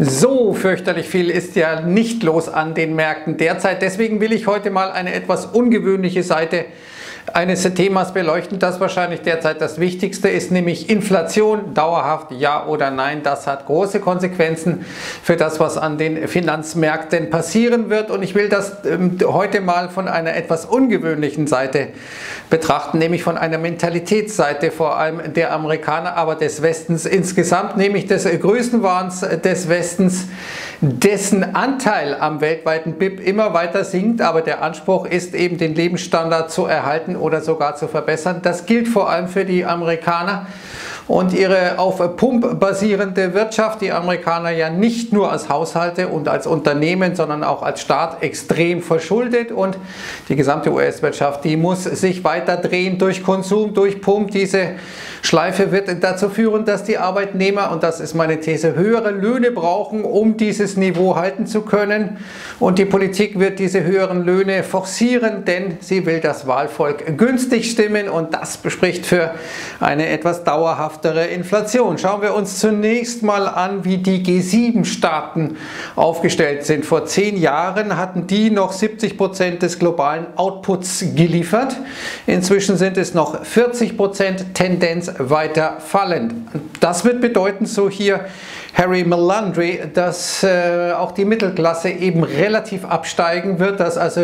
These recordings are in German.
So fürchterlich viel ist ja nicht los an den Märkten derzeit. Deswegen will ich heute mal eine etwas ungewöhnliche Seite eines Themas beleuchten, das wahrscheinlich derzeit das Wichtigste ist, nämlich Inflation, dauerhaft ja oder nein. Das hat große Konsequenzen für das, was an den Finanzmärkten passieren wird. Und ich will das heute mal von einer etwas ungewöhnlichen Seite betrachten, nämlich von einer Mentalitätsseite, vor allem der Amerikaner, aber des Westens insgesamt, nämlich des Größenwahns des Westens, dessen Anteil am weltweiten BIP immer weiter sinkt, aber der Anspruch ist eben, den Lebensstandard zu erhalten oder sogar zu verbessern. Das gilt vor allem für die Amerikaner und ihre auf Pump basierende Wirtschaft. Die Amerikaner ja nicht nur als Haushalte und als Unternehmen, sondern auch als Staat extrem verschuldet, und die gesamte US-Wirtschaft, die muss sich weiter drehen durch Konsum, durch Pump. Diese Schleife wird dazu führen, dass die Arbeitnehmer, und das ist meine These, höhere Löhne brauchen, um dieses Niveau halten zu können. Und die Politik wird diese höheren Löhne forcieren, denn sie will das Wahlvolk günstig stimmen, und das spricht für eine etwas dauerhaftere Inflation. Schauen wir uns zunächst mal an, wie die G7-Staaten aufgestellt sind. Vor 10 Jahren hatten die noch 70% des globalen Outputs geliefert. Inzwischen sind es noch 40%, Tendenz weiter fallend. Das wird bedeuten, so hier Harry Melandri, dass auch die Mittelklasse eben relativ absteigen wird, dass also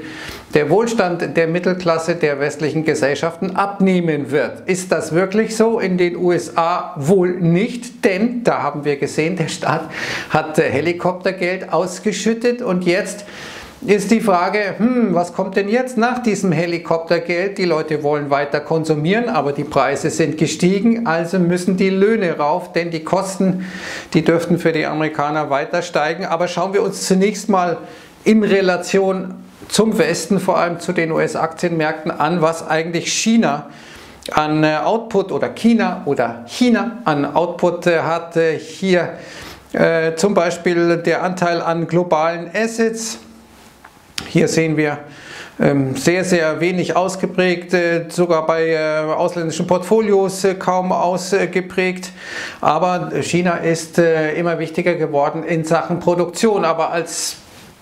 der Wohlstand der Mittelklasse der westlichen Gesellschaften abnehmen wird. Ist das wirklich so? In den USA wohl nicht, denn da haben wir gesehen, der Staat hat Helikoptergeld ausgeschüttet, und jetzt ist die Frage, was kommt denn jetzt nach diesem Helikoptergeld? Die Leute wollen weiter konsumieren, aber die Preise sind gestiegen, also müssen die Löhne rauf, denn die Kosten, die dürften für die Amerikaner weiter steigen. Aber schauen wir uns zunächst mal in Relation zum Westen, vor allem zu den US-Aktienmärkten an, was eigentlich China an Output oder China an Output hat. Hier zum Beispiel der Anteil an globalen Assets. Hier sehen wir sehr, sehr wenig ausgeprägt, sogar bei ausländischen Portfolios kaum ausgeprägt. Aber China ist immer wichtiger geworden in Sachen Produktion, aber als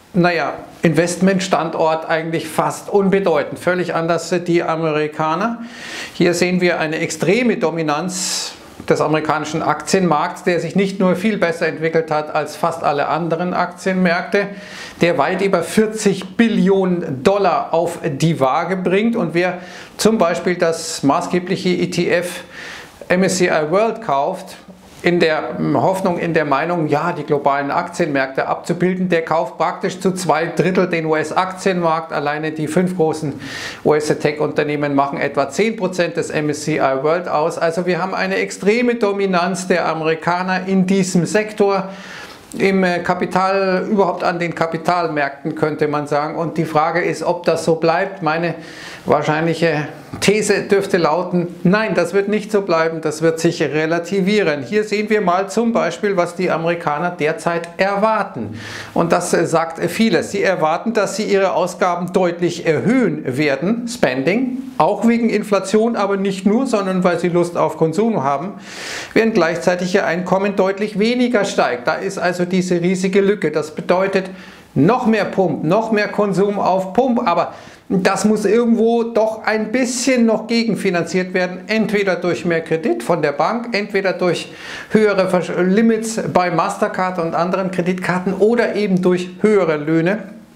Investmentstandort eigentlich fast unbedeutend. Völlig anders die Amerikaner. Hier sehen wir eine extreme Dominanz des amerikanischen Aktienmarkts, der sich nicht nur viel besser entwickelt hat als fast alle anderen Aktienmärkte, der weit über 40 Billionen Dollar auf die Waage bringt. Und wer zum Beispiel das maßgebliche ETF MSCI World kauft, in der Hoffnung, in der Meinung, ja, die globalen Aktienmärkte abzubilden, der kauft praktisch zu 2/3 den US-Aktienmarkt. Alleine die 5 großen US-Tech-Unternehmen machen etwa 10% des MSCI World aus. Also wir haben eine extreme Dominanz der Amerikaner in diesem Sektor, im Kapital, überhaupt an den Kapitalmärkten, könnte man sagen. Und die Frage ist, ob das so bleibt. Meine wahrscheinliche These dürfte lauten, nein, das wird nicht so bleiben, das wird sich relativieren. Hier sehen wir mal zum Beispiel, was die Amerikaner derzeit erwarten. Und das sagt vieles. Sie erwarten, dass sie ihre Ausgaben deutlich erhöhen werden, Spending, auch wegen Inflation, aber nicht nur, sondern weil sie Lust auf Konsum haben, während gleichzeitig ihr Einkommen deutlich weniger steigt. Da ist also diese riesige Lücke. Das bedeutet noch mehr Pump, noch mehr Konsum auf Pump, aber das muss irgendwo doch ein bisschen noch gegenfinanziert werden, entweder durch mehr Kredit von der Bank, entweder durch höhere Limits bei Mastercard und anderen Kreditkarten oder eben durch höhere Löhne.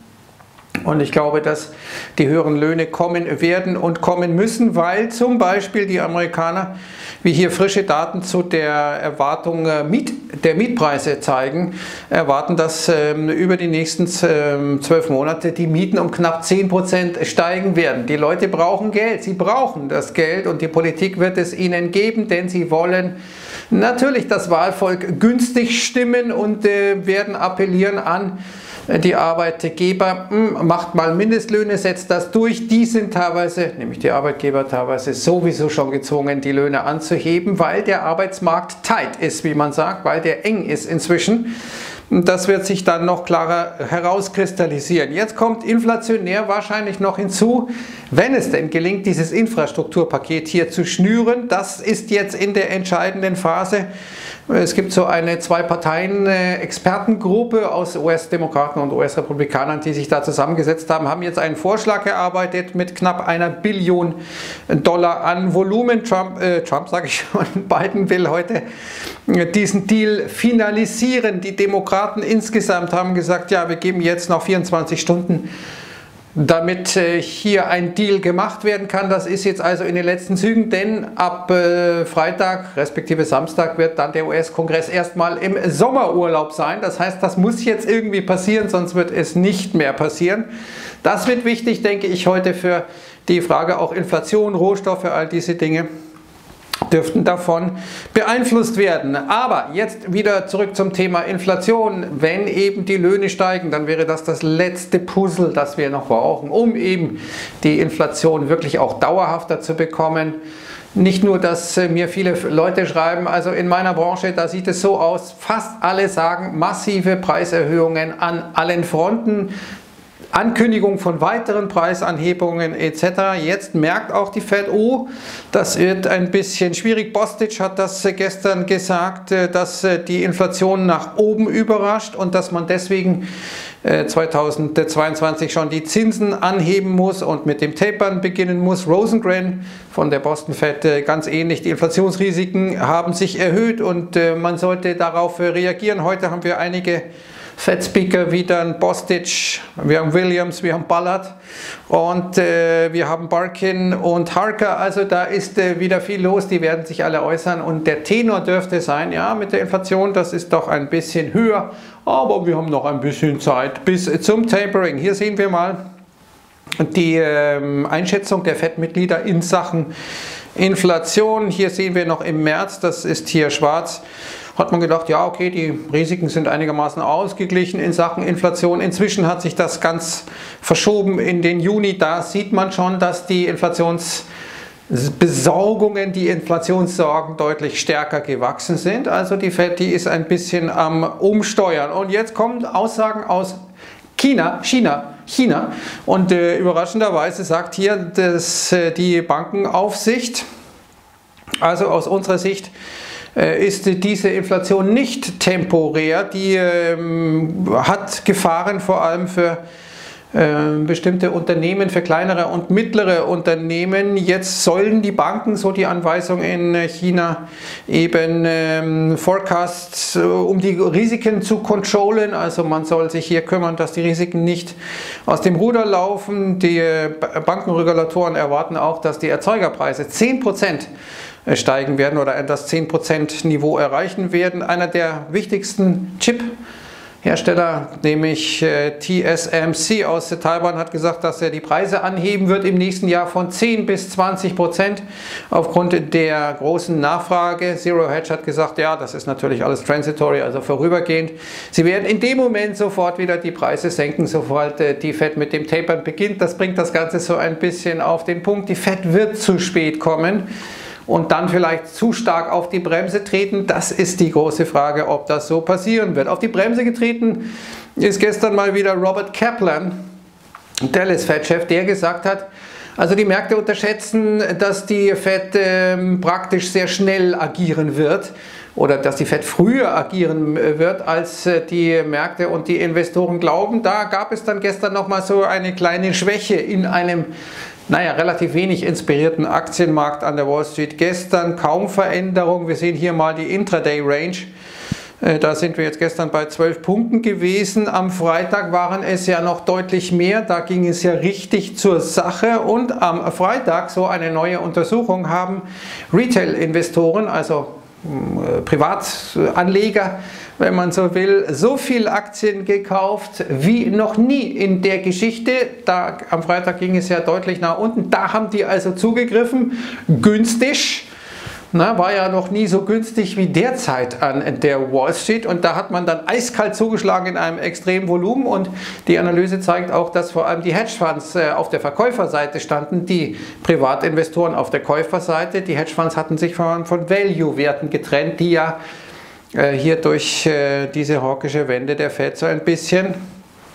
Und ich glaube, dass die höheren Löhne kommen werden und kommen müssen, weil zum Beispiel die Amerikaner, wie hier frische Daten zu der Erwartung der Mietpreise zeigen, erwarten, dass über die nächsten 12 Monate die Mieten um knapp 10% steigen werden. Die Leute brauchen Geld, sie brauchen das Geld, und die Politik wird es ihnen geben, denn sie wollen natürlich das Wahlvolk günstig stimmen und werden appellieren an die Arbeitgeber, macht mal Mindestlöhne, setzt das durch. Die sind teilweise, nämlich die Arbeitgeber teilweise, sowieso schon gezwungen, die Löhne anzuheben, weil der Arbeitsmarkt tight ist, wie man sagt, weil der eng ist inzwischen. Das wird sich dann noch klarer herauskristallisieren. Jetzt kommt inflationär wahrscheinlich noch hinzu, wenn es denn gelingt, dieses Infrastrukturpaket hier zu schnüren. Das ist jetzt in der entscheidenden Phase. Es gibt so eine Zwei-Parteien-Expertengruppe aus US-Demokraten und US-Republikanern, die sich da zusammengesetzt haben, haben jetzt einen Vorschlag erarbeitet mit knapp $1 Billion an Volumen. Trump sage ich schon, Biden will heute diesen Deal finalisieren. Die Demokraten insgesamt haben gesagt, ja, wir geben jetzt noch 24 Stunden, damit hier ein Deal gemacht werden kann. Das ist jetzt also in den letzten Zügen, denn ab Freitag respektive Samstag wird dann der US-Kongress erstmal im Sommerurlaub sein. Das heißt, das muss jetzt irgendwie passieren, sonst wird es nicht mehr passieren. Das wird wichtig, denke ich, heute für die Frage auch Inflation, Rohstoffe, all diese Dinge dürften davon beeinflusst werden. Aber jetzt wieder zurück zum Thema Inflation. Wenn eben die Löhne steigen, dann wäre das letzte Puzzle, das wir noch brauchen, um eben die Inflation wirklich auch dauerhafter zu bekommen. Nicht nur, dass mir viele Leute schreiben, also in meiner Branche, da sieht es so aus, fast alle sagen massive Preiserhöhungen an allen Fronten. Ankündigung von weiteren Preisanhebungen etc. Jetzt merkt auch die Fed, oh, das wird ein bisschen schwierig. Bostic hat das gestern gesagt, dass die Inflation nach oben überrascht und dass man deswegen 2022 schon die Zinsen anheben muss und mit dem Tapern beginnen muss. Rosengren von der Boston Fed ganz ähnlich. Die Inflationsrisiken haben sich erhöht und man sollte darauf reagieren. Heute haben wir einige Fed-Speaker wie dann Bostic, wir haben Williams, wir haben Ballard und wir haben Barkin und Harker, also da ist wieder viel los, die werden sich alle äußern und der Tenor dürfte sein, ja, mit der Inflation, das ist doch ein bisschen höher, aber wir haben noch ein bisschen Zeit bis zum Tapering. Hier sehen wir mal die Einschätzung der Fed-Mitglieder in Sachen Inflation. Hier sehen wir noch im März, das ist hier schwarz, hat man gedacht, ja okay, die Risiken sind einigermaßen ausgeglichen in Sachen Inflation. Inzwischen hat sich das ganz verschoben in den Juni. Da sieht man schon, dass die Inflationsbesorgungen, die Inflationssorgen deutlich stärker gewachsen sind. Also die Fed, die ist ein bisschen am Umsteuern. Und jetzt kommen Aussagen aus China. Und überraschenderweise sagt hier dass die Bankenaufsicht, also aus unserer Sicht, ist diese Inflation nicht temporär, die hat Gefahren vor allem für bestimmte Unternehmen, für kleinere und mittlere Unternehmen. Jetzt sollen die Banken, so die Anweisung in China, eben Forecasts, um die Risiken zu controllen. Also man soll sich hier kümmern, dass die Risiken nicht aus dem Ruder laufen. Die Bankenregulatoren erwarten auch, dass die Erzeugerpreise 10% steigen werden oder das 10% Niveau erreichen werden. Einer der wichtigsten Chip-Hersteller, nämlich TSMC aus Taiwan, hat gesagt, dass er die Preise anheben wird im nächsten Jahr von 10 bis 20% aufgrund der großen Nachfrage. Zero Hedge hat gesagt, ja, das ist natürlich alles transitory, also vorübergehend. Sie werden in dem Moment sofort wieder die Preise senken, sobald die Fed mit dem Tapern beginnt. Das bringt das Ganze so ein bisschen auf den Punkt. Die Fed wird zu spät kommen und dann vielleicht zu stark auf die Bremse treten. Das ist die große Frage, ob das so passieren wird. Auf die Bremse getreten ist gestern mal wieder Robert Kaplan, Dallas-Fed-Chef, der gesagt hat, also die Märkte unterschätzen, dass die Fed praktisch sehr schnell agieren wird oder dass die Fed früher agieren wird, als die Märkte und die Investoren glauben. Da gab es dann gestern nochmal so eine kleine Schwäche in einem relativ wenig inspirierten Aktienmarkt an der Wall Street. Gestern kaum Veränderung. Wir sehen hier mal die Intraday-Range. Da sind wir jetzt gestern bei 12 Punkten gewesen. Am Freitag waren es ja noch deutlich mehr. Da ging es ja richtig zur Sache. Und am Freitag, so eine neue Untersuchung, haben Retail-Investoren, also Privatanleger, wenn man so will, so viel Aktien gekauft wie noch nie in der Geschichte. Da am Freitag ging es ja deutlich nach unten. Da haben die also zugegriffen, günstig. War ja noch nie so günstig wie derzeit an der Wall Street und da hat man dann eiskalt zugeschlagen in einem extremen Volumen und die Analyse zeigt auch, dass vor allem die Hedgefonds auf der Verkäuferseite standen, die Privatinvestoren auf der Käuferseite. Die Hedgefonds hatten sich von Value-Werten getrennt, die ja hier durch diese hawkische Wende der Fed so ein bisschen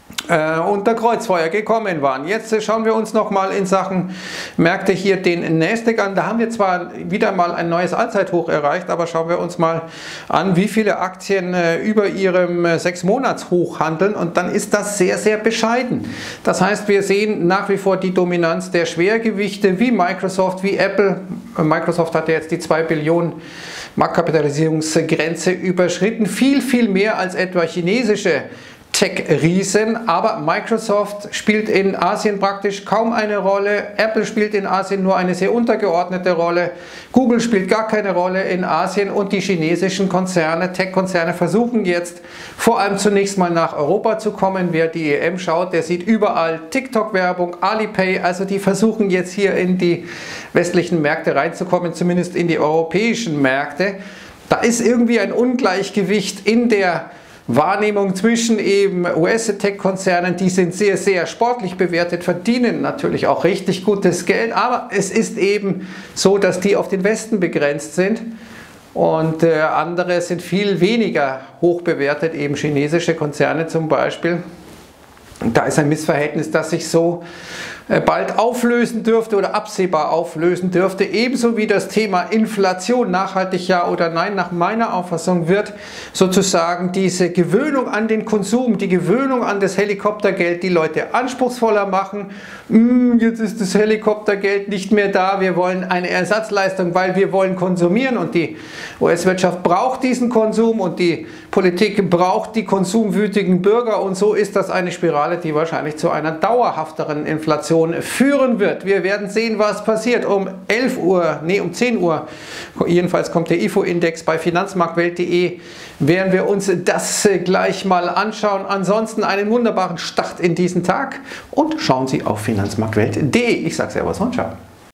unter Kreuzfeuer gekommen waren. Jetzt schauen wir uns nochmal in Sachen Märkte hier den Nasdaq an. Da haben wir zwar wieder mal ein neues Allzeithoch erreicht, aber schauen wir uns mal an, wie viele Aktien über ihrem 6-Monats-Hoch handeln, und dann ist das sehr, sehr bescheiden. Das heißt, wir sehen nach wie vor die Dominanz der Schwergewichte wie Microsoft, wie Apple. Microsoft hat ja jetzt die 2 Billionen Marktkapitalisierungsgrenze überschritten, viel, viel mehr als etwa chinesische Tech-Riesen, aber Microsoft spielt in Asien praktisch kaum eine Rolle, Apple spielt in Asien nur eine sehr untergeordnete Rolle, Google spielt gar keine Rolle in Asien, und die chinesischen Konzerne, Tech-Konzerne versuchen jetzt vor allem zunächst mal nach Europa zu kommen. Wer die EM schaut, der sieht überall TikTok-Werbung, Alipay, also die versuchen jetzt hier in die westlichen Märkte reinzukommen, zumindest in die europäischen Märkte. Da ist irgendwie ein Ungleichgewicht in der Wahrnehmung zwischen eben US-Tech-Konzernen, die sind sehr, sehr sportlich bewertet, verdienen natürlich auch richtig gutes Geld, aber es ist eben so, dass die auf den Westen begrenzt sind, und andere sind viel weniger hoch bewertet, eben chinesische Konzerne zum Beispiel. Da ist ein Missverhältnis, das sich so bald auflösen dürfte oder absehbar auflösen dürfte. Ebenso wie das Thema Inflation, nachhaltig ja oder nein, nach meiner Auffassung wird sozusagen diese Gewöhnung an den Konsum, die Gewöhnung an das Helikoptergeld die Leute anspruchsvoller machen. Jetzt ist das Helikoptergeld nicht mehr da, wir wollen eine Ersatzleistung, weil wir wollen konsumieren, und die US-Wirtschaft braucht diesen Konsum und die Politik braucht die konsumwütigen Bürger, und so ist das eine Spirale, die wahrscheinlich zu einer dauerhafteren Inflation führen wird. Wir werden sehen, was passiert. Um 10 Uhr, jedenfalls kommt der IFO-Index bei finanzmarktwelt.de, werden wir uns das gleich mal anschauen. Ansonsten einen wunderbaren Start in diesen Tag und schauen Sie auf finanzmarktwelt.de. Ich sage Servus und ciao.